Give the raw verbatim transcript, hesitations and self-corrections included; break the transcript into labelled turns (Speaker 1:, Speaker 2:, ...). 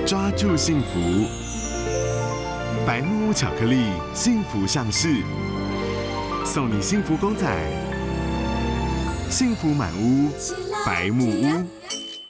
Speaker 1: 抓住幸福，白木屋巧克力幸福上市，送你幸福公仔，幸福满屋，白木屋。